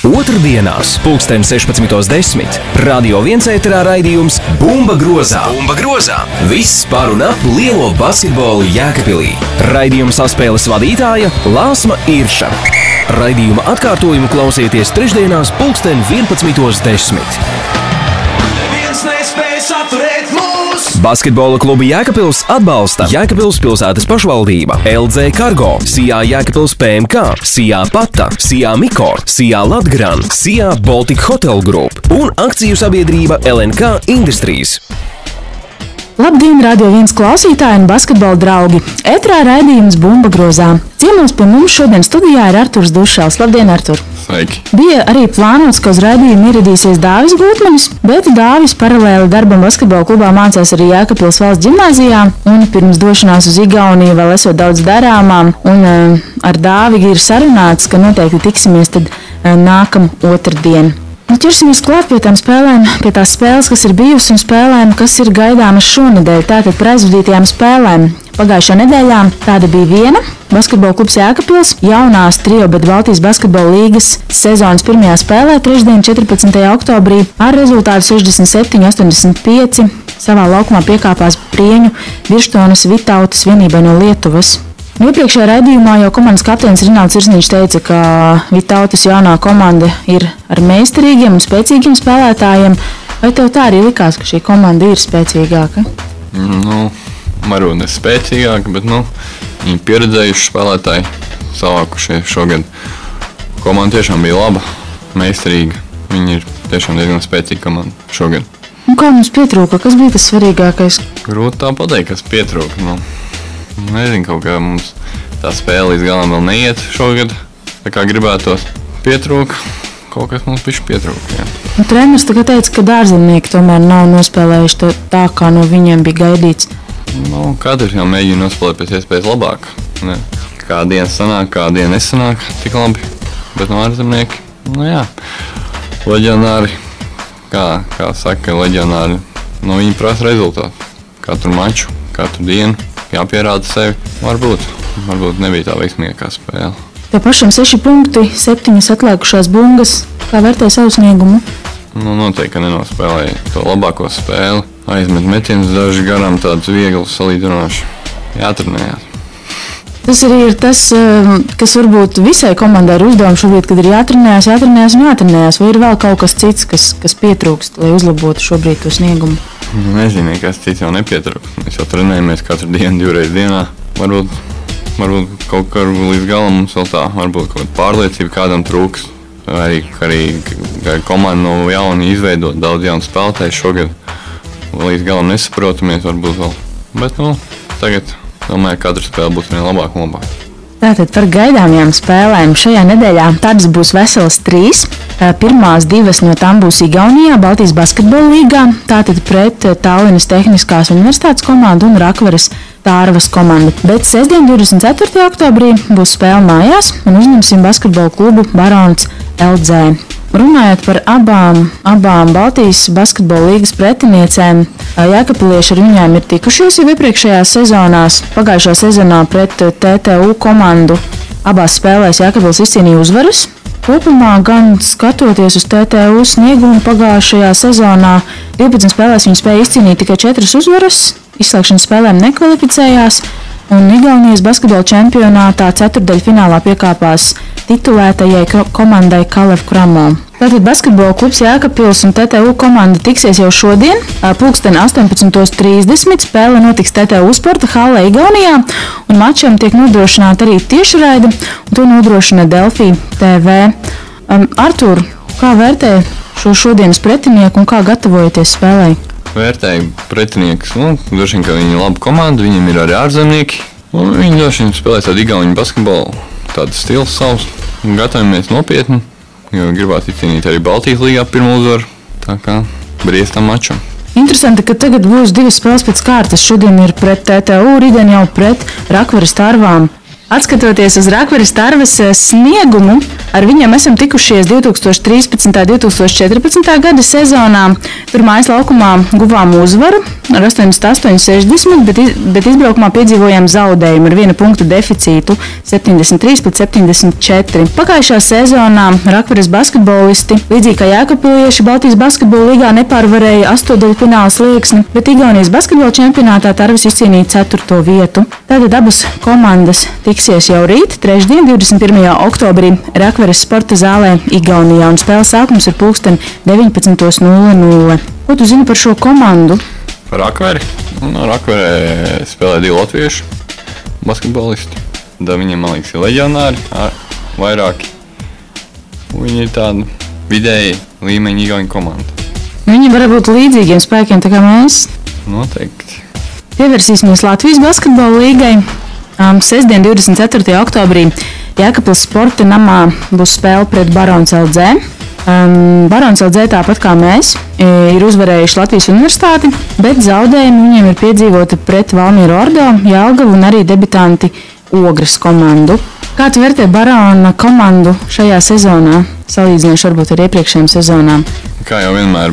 Otrdienās, 16:10. Radio 1 ēterā raidījums Bumba grozā. Viss par un ap lielo basketbolu Jēkabpilī. Raidījuma saspēles vadītāja Lāsma Irša. Raidījuma atkārtojumu klausieties trešdienās 11:10. Basketbola klubu Jēkabpils atbalsta Jēkabpils pilsētas pašvaldība, LZ Cargo, Sijā Jēkabpils PMK, Sijā Pata, Sijā Mikor, Sijā Latgran, Sijā Baltic Hotel Group un akciju sabiedrība LNK Industries. Labdien, Radio 1 klausītāji un basketbola draugi! Ētrā raidījums Bumba grozā. Ciemos pie mums šodien studijā ir Arturs Dušals. Labdien, Artur! Sveiki! Bija arī plānots, ka uz raidījumu ieradīsies Dāvis Gūtmanis, bet Dāvis paralēli darbam basketbola klubā mācās arī Jēkabpils valsts ģimnāzijā, un pirms došanās uz Igauniju vēl esot daudz darāmām, un ar Dāvi ir sarunāts, ka noteikti tiksimies tad nākam otrdien. Ķersimies klāt pie tām spēlēm, pie tās spēles, kas ir bijusi un spēlēm, kas ir gaidāmas šonedēļ. Tātad par aizvadītajām spēlēm. Pagājušā nedēļā tāda bija viena. Basketbola klubs Jēkabpils jaunās trio, bet Baltijas basketbola līgas sezonas pirmajā spēlē trešdien 14. oktobrī ar rezultātu 67-85 savā laukumā piekāpās Prieņu Birštonas Vitautas vienībai no Lietuvas. Iepriekšējā raidījumā jau komandas kapteinis Rinalds Sirsniņš teica, ka Vitautas jaunā komanda ir ar meistarīgiem un spēcīgiem spēlētājiem. Vai tev tā arī likās, ka šī komanda ir spēcīgāka? Varbūt ne spēcīgāka, bet viņi pieredzējuši spēlētāji savākušies šogad. Komanda tiešām bija laba, meistarīga. Viņi ir tiešām diezgan spēcīga komanda šogad. Un kā mums pietrūka? Kas bija tas svarīgākais? Grūti tā pateikt, kas pietrūka. Nezinu, kaut kā mums tā spēle līdz galam vēl neiet šogad, tā kā gribētos. Pietrūka, kaut kas mums bišķi pietrūka, jā. Treneris tagad teica, ka dārzemnieki tomēr nav nospēlējuši to tā, kā no viņiem bija gaidīts. Katrs jau mēģina nospēlēt pēc iespējas labāk. Kā diena sanāk, kā diena nesanāk tik labi, bet no ārzemnieki, leģionāri, kā saka leģionāri, viņi prasa rezultātu. Katru maču, katru dienu. Jāpierāda sevi. Varbūt nebija tā veiksmīgākā spēle. Tev pašam 6 punkti, 7 atlikušās bungas. Kā vērtē savu sniegumu? Noteikti, ka nenospēlēja to labāko spēli. Aizmet metienus daži garām, tādus vieglus, salīdzinoši. Jātrenējās. Tas arī ir tas, kas varbūt visai komandai ir uzdevums šobrīd, kad ir jātrenējās un jātrenējās. Vai ir vēl kaut kas cits, kas pietrūkst, lai uzlabotu šobrīd to sniegumu? Nezinu, nekas cits jau nepietrūkst. Mēs jau trenējamies katru dienu, 2 reizes dienā. Varbūt kaut kā līdz galam mums vēl tā, varbūt kaut kāda pārliecība kādam trūks. Arī komanda no jauna izveidot daudz jaunu spēlētāju šogad. Līdz galam nesaprotamies varbūt vēl. Bet tagad domāju, ka katra spēle būs vien labāk un labāk. Tātad par gaidāmajām spēlēm šajā nedēļā tādas būs veselas 3. Pirmās 2 no tām būs Igaunijā, Baltijas basketbola līgā, tātad pret Tallinas Tehniskās universitātes komandu un Rakveres Tārvas komandu. Bet sestdien 24. oktobrī būs spēle mājās un uzņemsim basketbola klubu Barons LZ. Runājot par abām Baltijas basketbola līgas pretiniecēm, Jēkabpilieši ar viņām ir tikušies jau iepriekšējās sezonās. Pagājušā sezonā pret TTU komandu abās spēlēs Jēkabpils izcīnīja uzvaras. Kopumā gan skatoties uz TTU sniegumu pagājušajā sezonā, 12 spēlēs viņi spēja izcīnīt tikai 4 uzvaras, izslēgšanas spēlēm nekvalificējās, un Igaunijas basketbola čempionātā ceturtdaļfinālā piekāpās titulētajai komandai Kalev Kramo. Tātad basketbola klubs Jēkabpils un TTU komanda tiksies jau šodien, 18:30. Spēle notiks TTU sporta hallē Igaunijā, un mačam tiek nodrošināta arī tiešraide, un to nodrošina Delfi TV. Artur, kā vērtē šo šodienas pretinieku un kā gatavojaties spēlei? Vērtēju pretiniekus, droši vien, ka viņi ir laba komanda, viņiem ir arī ārzemnieki, un viņi droši vien spēlē tādu igauņu basketbolu, tādu stils savs, un gatavojamies nopietni, jo gribētu izcīnīt arī Baltijas līgā pirmo uzvaru, tā kā briest tam mačam. Interesanti, ka tagad būs 2 spēles pēc kārtas. Šodien ir pret TTU, rītdien jau pret Rakveres Tārvām. Atskatoties uz Rakveres Tārvas sniegumu, Ar viņiem esam tikušies 2013. un 2014. gada sezonā. Tur mājas laukumā guvām uzvaru ar 88-60, bet izbraukumā piedzīvojām zaudējumu ar 1 punktu deficītu 73-74. Pagājušā sezonā Rakveres basketbolisti, līdzīgi kā jēkabpilieši, Baltijas basketbola līgā nepārvarēja astoņdaļfināla slieksni, bet Igaunijas basketbola čempionātā Tarvis izcīnīja 4. vietu. Tātad abas komandas tiksies jau rīt, trešdien, 21. oktobrī Rakveres sporta zālē Igaunijā, un spēles sākums ir 19:00. Ko tu zini par šo komandu? Par Rakveri? Rakverē spēlē 2 latviešu basketbolisti. Viņiem, man liekas, ir leģionāri vairāki. Viņi ir tāda vidēji līmeņa igauņu komanda. Viņi var būt līdzīgiem spēkiem, tā kā mēs. Noteikti. Pievērsīsimies Latvijas basketbola līgai. Sestdien, 24. oktobrī Jēkabpils sporta namā būs spēle pret Barons LZ. Barons LZ, tāpat kā mēs, ir uzvarējuši Latvijas universitāti, bet zaudējumi viņiem ir piedzīvoti pret Valmieru Ordo, Jelgavu un arī debitanti Ogres komandu. Kā tu vērtē Barona komandu šajā sezonā, salīdzinoši varbūt ar iepriekšējām sezonām? Kā jau vienmēr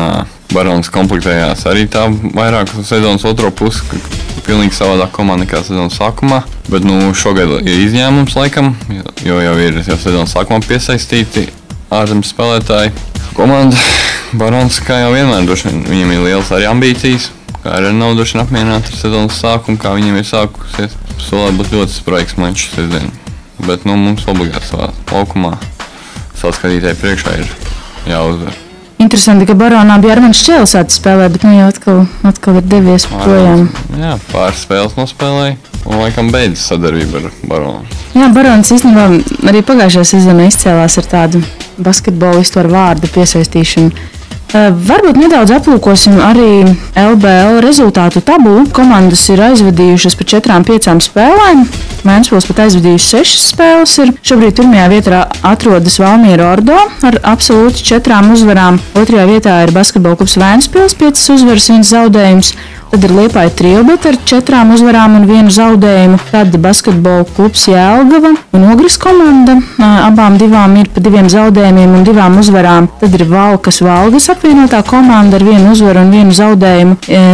Barons komplektējās arī tā vairāk sezonas otro pusi, pilnīgi savādāk komanda nekā sezonas sākumā. Bet šogad ir izņēmums laikam, jo jau ir sezonas sākumā piesaistīti ārzemes spēlētāji. Komanda Barons, kā jau vienmēr, viņiem ir lielas arī ambīcijas, kā arī nav droši vien apmierināti ar sezonas sākumu, kā viņiem ir sākusies. Solē būs ļoti spraigs mačs sestdien, bet mums obligāti savā laukumā savu skatītāju priekšā ir jāuzvar. Interesanti, ka Baronā bija Armāns Čēlis spēlē, bet jau atkal ir devies projām. Jā, pāris spēles nospēlēja un laikam beidzas sadarbība ar Baronu. Jā, Barons īstenībā arī pagājušajā sezonā izcēlās ar tādu basketbolistu ar vārdu piesaistīšanu. Varbūt nedaudz aplūkosim arī LBL rezultātu tabulu. Komandas ir aizvadījušas pa 4-5 spēlēm. Vēnspils pat aizvadījuši 6 spēles. Šobrīd pirmajā vietā atrodas Valmiera Ordo ar absolūti 4 uzvarām. Otrajā vietā ir basketbola klubs Vēnspils, 5 uzvaras, 1 zaudējums. Tad ir Liepāja Trilbete ar 4 uzvarām un 1 zaudējumu. Tad basketbola klubs Jelgava un Ogres komanda. Abām divām ir pa 2 zaudējumiem un 2 uzvarām. Tad ir Valkas apvienotā komanda ar 1 uzvaru un 1 zaudējumu.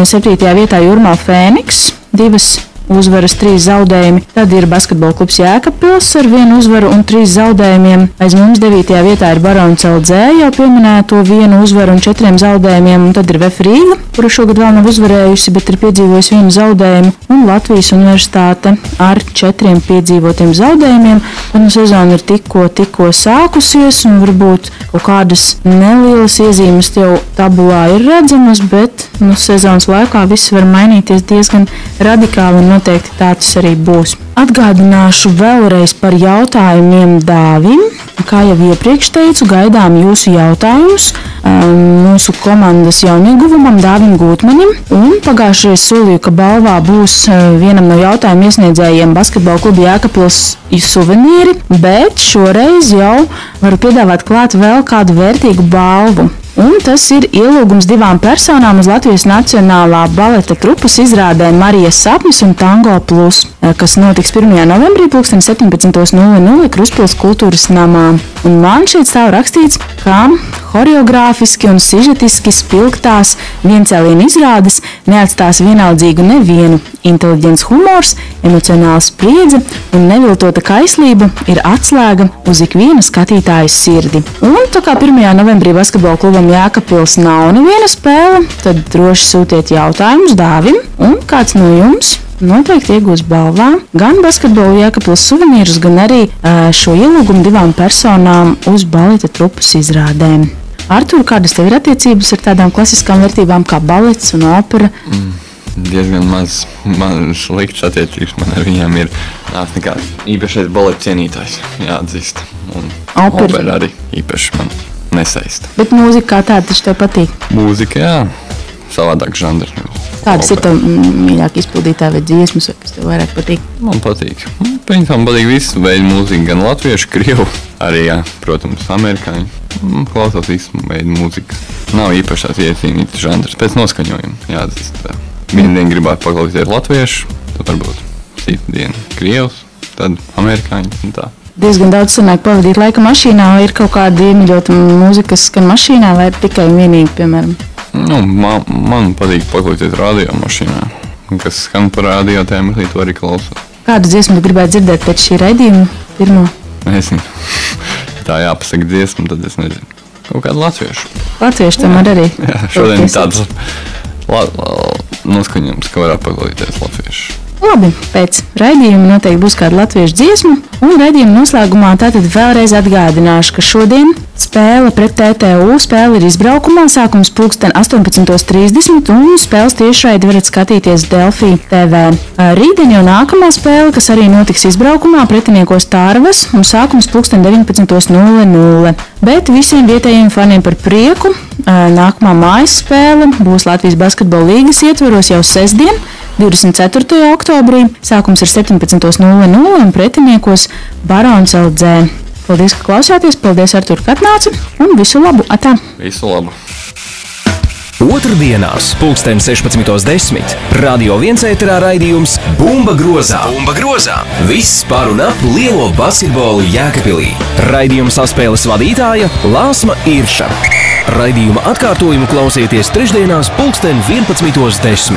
7. vietā Jurmā Fēniks, 2 uzvaras, 3 zaudējumi. Tad ir basketbola klubs Jēkabpils ar 1 uzvaru un 3 zaudējumiem. Aiz mums 9. vietā ir Barons LZ, jau pieminēto 1 uzvaru un 4 zaudējumiem. Un tad ir VF Rīga, kura šogad vēl nav uzvarējusi, bet ir piedzīvojusi 1 zaudējumu. Un Latvijas universitāte ar 4 piedzīvotiem zaudējumiem. Un sezona ir tikko sākusies, un varbūt kaut kādas nelielas iezīmes jau tabulā ir redzamas, bet sezonas laikā viss var mainīties diezgan radikāli, un noteikti tā tas arī būs. Atgādināšu vēlreiz par jautājumiem Dāvim. Kā jau iepriekš teicu, gaidām jūsu jautājumus mūsu komandas jaunieguvumam Dāvim Gūtmanim. Un pagājušajā solīju, ka balvā būs vienam no jautājumu iesniedzējiem basketbola kluba Jēkabpils suvenīri, bet šoreiz jau varu piedāvāt klāt vēl kādu vērtīgu balvu. Un tas ir ielūgums 2 personām uz Latvijas Nacionālā baleta trupas izrādē Marijas sapnis un Tango Plus, kas notiks 1. novembrī 17:00 Kruspils kultūras namā. Un man šeit stāv rakstīts, ka horeogrāfiski un sižetiski spilgtās viencēlienu izrādes neatstās vienaldzīgu nevienu. Inteliģents humors, emocionāla spriedze un neviltota kaislība ir atslēga uz ikviena skatītāja sirdi. Un tā kā 1. novembrī basketbola klubam Jēkabpils nav neviena spēle, tad droši sūtiet jautājumus Dāvim, un kāds no jums noteikti iegūs balvā gan basketbola Jēkabpils suvenīrus, gan arī šo ielūgumu 2 personām uz baleta trupas izrādēm. Artur, kādas tev ir attiecības ar tādām klasiskām vērtībām kā balets un opera? Diezgan maz sliktas attiecības man ar viņiem ir. Nāc nekāds īpašais baleta cienītājs, jāatzīst. Un opera arī īpaši man nesaista. Bet mūzika kā tāda taču tev patīk? Mūzika, jā. Savādāk žanrs. Kādas ir tev mīļāk izpildītāji vai dziesmas, kas tev vairāk patīk? Man patīk. Man patīk visu veidu mūzika, gan latviešu, krievu, arī, jā, protams, amerikāņu. Klausās visu veidu mūzikas. Nav īpašās iecīnītas žanrs, pēc noskaņojuma, jāatzīst. Vienu dienu gribētu paklausīties latviešu, tad varbūt citu dienu krievus, tad amerikāņu un tā. diezgan daudz sanāk pavadīt laika mašīnā, vai ir kaut kāda iemīļota mūzika, kas skan mašīnā, vai tikai vienīgi, piemēram? Nu, man patīk paklausīties radio mašīnā, kas skan par radio, tajā mirklī to arī klausot. Kādu dziesmu tu gribētu dzirdēt pēc šī raidījuma pirmo? Nezinu. Tā jāpasaka dziesmu, tad es nezinu. Kaut kādu latviešu. Latviešu tomēr arī. Jā, šodien tāds noskaņojums, ka varētu paklausīties latviešu. Labi, pēc raidījuma noteikti būs kāda latviešu dziesma, un raidījuma noslēgumā tātad vēlreiz atgādināšu, ka šodien spēle pret TTU spēle ir izbraukumā, sākums 18:30, un spēles tiešraidi varat skatīties Delfī TV. Rītdien jau nākamā spēle, kas arī notiks izbraukumā, pretiniekos Tārvas, un sākums 19:00. Bet visiem vietējiem faniem par prieku, nākamā mājas spēle būs Latvijas basketbola līgas ietvaros jau sestdien, 24. oktobrī, sākums ir 17:00 un pretiniekos Barons LG. Paldies, ka klausāties, paldies, Artur, ka atnāci, un visu labu, atā! Visu labu! Otrdienās, 16:10. Radio 1 ēterā raidījums Bumba grozā. Viss par un ap lielo basketbolu Jēkabpilī. Raidījuma saspēles vadītāja Lāsma Irša. Raidījuma atkārtojumu klausieties trešdienās 11:10.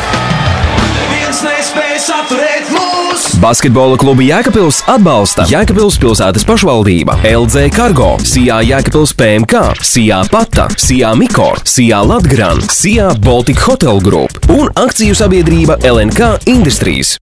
Basketbola klubu Jēkabpils atbalsta Jēkabpils pilsētas pašvaldība, LG Cargo, SIA Jēkabpils PMK, SIA Pata, SIA Mikor, SIA Latgran, SIA Baltic Hotel Group un akciju sabiedrība LNK Industries.